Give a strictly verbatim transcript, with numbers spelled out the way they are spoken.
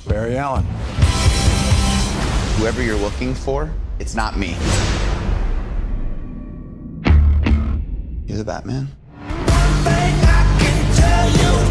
Barry Allen. Whoever you're looking for, it's not me. You're the Batman? One thing I can tell you.